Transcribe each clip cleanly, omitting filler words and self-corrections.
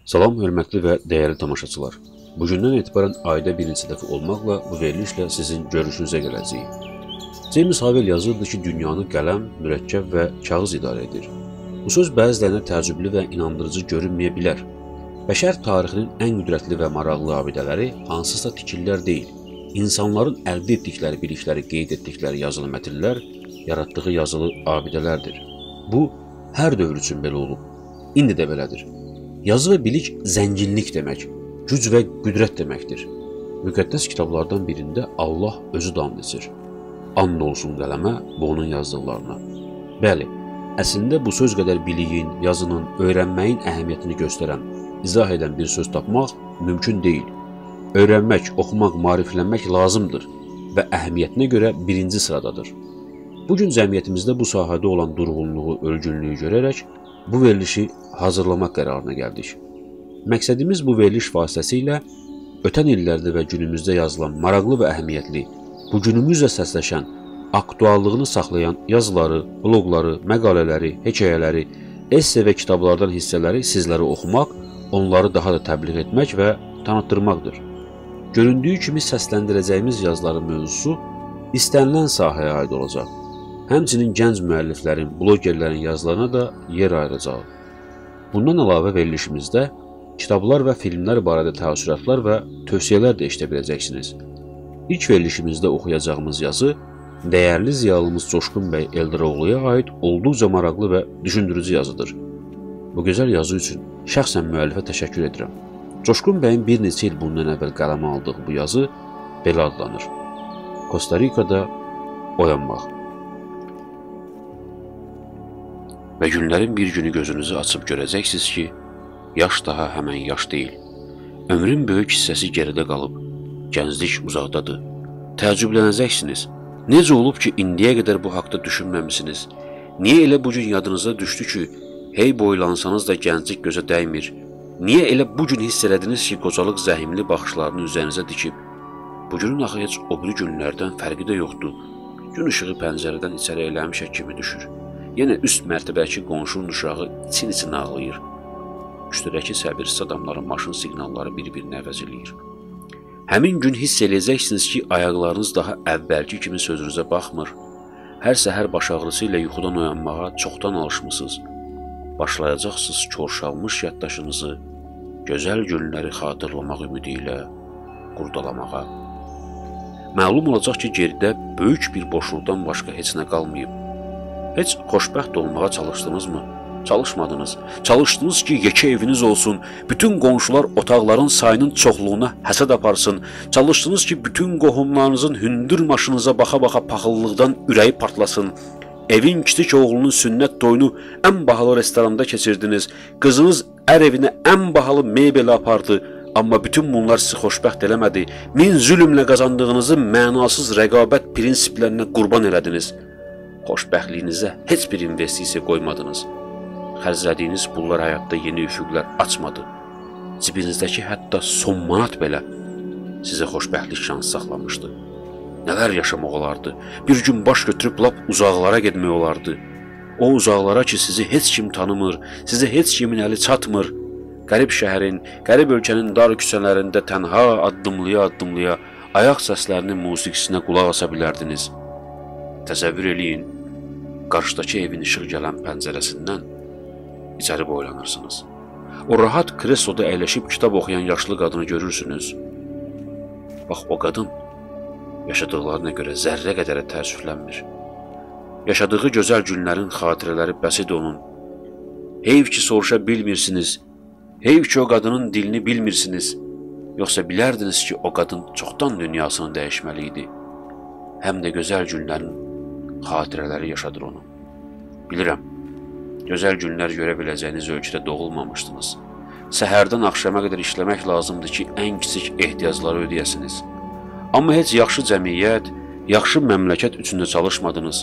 Salam, hörmətli və dəyərli tamaşaçılar. Bugündən etibarən ayda birinci dəfə olmaqla bu verilişlə sizin görüşünüzə gələcəyik. James Havel yazırdı ki, dünyanı qələm, mürəkkəb və kağız idarə edir. Bu söz bəzilərinə təəccüblü və inandırıcı görünməyə bilər. Bəşər tarixinin ən qüdrətli və maraqlı abidələri hansısa tikililər deyil, insanların əldə etdikləri bilikləri qeyd etdikləri yazılı mətnlər, yaratdığı yazılı abidələrdir. Bu, hər dövr üçün belə olub. İndi də belədir. Yazı və bilik zənginlik demək, güc və qüdrət deməkdir. Müqəddəs kitablardan birində Allah özü and içir. And olsun qələmə və onun yazdıqlarına. Bəli, əslində bu söz qədər biliyin, yazının, öyrənməyin əhəmiyyətini göstərən, izah edən bir söz tapmaq mümkün deyil. Öyrənmək, oxumaq, maariflənmək lazımdır və əhəmiyyətinə görə birinci sıradadır. Bugün cəmiyyətimizdə bu sahədə olan durğunluğu, ölgünlüyü görərək bu verilişi hazırlamaq qərarına gəldik. Məqsədimiz bu veriliş vasitəsilə ötən illərdə və günümüzdə yazılan maraqlı və əhəmiyyətli, bugünümüzlə səsləşən, aktuallığını saxlayan yazıları, bloqları, məqalələri, hekayələri, esse və kitablardan hissələri sizlərə oxumaq, onları daha da təbliğ etmək və tanıtdırmaqdır. Göründüyü kimi səsləndirəcəyimiz yazıların mövzusu istənilən sahəyə aid olacaq. Həmçinin gənc müəlliflərin, blogerlərin yazılarına da yer ayıracaq. Bundan əlavə verilişimizdə kitablar və filmlər barədə təəssüratlar və tövsiyələr də eşidə biləcəksiniz. İlk verilişimizdə oxuyacağımız yazı dəyərli ziyalımız Coşqun bəy Eldaroğluya aid olduqca maraqlı və düşündürücü yazıdır. Bu gözəl yazı üçün şəxsən müəllifə təşəkkür edirəm. Coşqun bəyin bir neçə il bundan əvvəl qələmə aldığı bu yazı belə adlanır. Kosta Rikada oyanmaq. Və günlərin bir günü gözünüzü açıb görəcəksiniz ki, yaş daha həmən yaş deyil. Ömrün böyük hissəsi geridə qalıb, gənclik uzaqdadır. Təəccüblənəcəksiniz. Necə olub ki, indiyə qədər bu haqda düşünməmisiniz? Niyə elə bugün yadınıza düşdü ki, hey boylansanız da gənclik gözə dəymir? Niyə elə bugün hiss elədiniz ki, qocalıq zəhimli baxışlarını üzərinizə dikib? Bugünün axı heç o biri günlərdən fərqi də yoxdur. Gün işığı pəncərədən içəri eləmişək kimi düşür. Yenə üst mərtəbəki qonşunun uşağı için-için ağlayır. Üstədəki səbirsiz adamların maşın siqnalları bir-birini əvəz eləyir. Həmin gün hiss eləyəcəksiniz ki, ayaqlarınız daha əvvəlki kimi sözünüzə baxmır. Hər səhər baş ağrısı ilə yuxudan oyanmağa çoxdan alışmısınız. Başlayacaqsınız korşalmış yaddaşınızı gözəl günləri xatırlamaq ümidi ilə qurdalamağa. Məlum olacaq ki, geridə böyük bir boşluqdan başqa heç nə qalmayıb. Heç xoşbəxt olmağa çalışdınızmı? Çalışmadınız. Çalışdınız ki, yekə eviniz olsun, bütün qonşular otaqların sayının çoxluğuna həsəd aparsın. Çalışdınız ki, bütün qohumlarınızın hündür maşınıza baxa-baxa paxıllıqdan ürəyi partlasın. Evin kiçik oğlunun sünnət toyunu ən bahalı restoranda keçirdiniz. Qızınız ər evinə ən bahalı mebeli apardı. Amma bütün bunlar sizi xoşbəxt eləmədi. Min zülmlə qazandığınızı mənasız rəqabət prinsiplərinə qurban elədiniz. Xoşbəxtliyinizə heç bir investisiya qoymadınız. Xərclədiyiniz pullar həyatda yeni üfüqlər açmadı. Cibinizdəki hətta son manat belə sizə xoşbəxtlik şansı saxlamışdı. Nələr yaşamaq olardı? Bir gün baş götürüb lap uzaqlara getmək olardı. O uzaqlara ki, sizi heç kim tanımır, sizə heç kimin əli çatmır. Qərib şəhərin, qərib ölkənin dar küçələrində tənha addımlaya-addımlaya ayaq səslərinin musiqisinə qulaq asa bilərdiniz. Təsəvvür eləyin, qarşıdakı evin işıq gələn pəncərəsindən içəri boylanırsınız. O rahat kresloda əyləşib kitab oxuyan yaşlı qadını görürsünüz. Bax, o qadın yaşadıqlarına görə zərrə qədərə təəssüflənmir. Yaşadığı gözəl günlərin xatirələri bəsid onun. Heyf ki, soruşa bilmirsiniz. Heyf ki, o qadının dilini bilmirsiniz. Yoxsa bilərdiniz ki, o qadın çoxdan dünyasını dəyişməli idi. Həm də gözəl günlərin xatirələri yaşadır onu. Bilirəm, gözəl günlər görə biləcəyiniz ölkədə doğulmamışdınız. Səhərdən axşama qədər işləmək lazımdır ki, ən kiçik ehtiyacları ödəyəsiniz. Amma heç yaxşı cəmiyyət, yaxşı məmləkət üçün də çalışmadınız.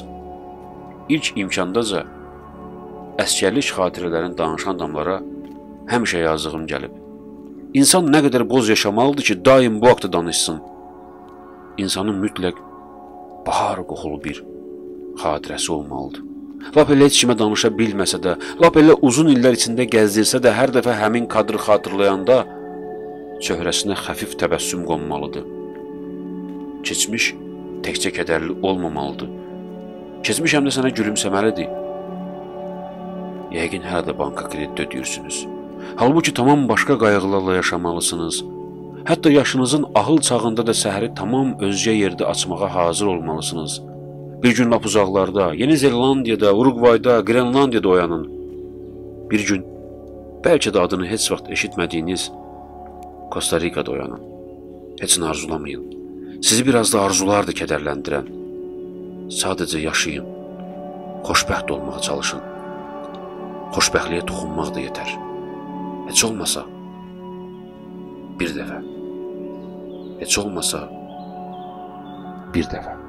İlk imkandaca əskərlik xatirələrini danışan adamlara həmişə yazığım gəlib. İnsan nə qədər boz yaşamalıdır ki, daim bu haqda danışsın. İnsanın mütləq bahar qoxulu bir xatirəsi olmalıdır. Lap elə heç kimə danışa bilməsə də, lap elə uzun illər içində gəzdirsə də, hər dəfə həmin kadrı xatırlayanda çöhrəsinə xəfif təbəssüm qonmalıdır. Keçmiş təkcə kədərli olmamalıdır. Keçmiş həm də sənə gülümsəməlidir. Yəqin hələ də banka kredit ödəyirsiniz. Halbuki tamam başqa qayğılarla yaşamalısınız. Hətta yaşınızın ahıl çağında da səhəri tamam özgə yerdə açmağa hazır olmalısınız. Bir gün lap uzaqlarda, Yeni Zelandiyada, Uruqvayda, Grenlandiyada oyanın. Bir gün, bəlkə də adını heç vaxt eşitmədiyiniz Kosta Rikada oyanın. Heç nə arzulamayın. Sizi biraz da arzulardır kədərləndirən. Sadəcə yaşayın. Xoşbəxt olmağa çalışın. Xoşbəxtliyə toxunmaq da yetər. Heç olmasa bir dəfə. Heç olmasa bir dəfə.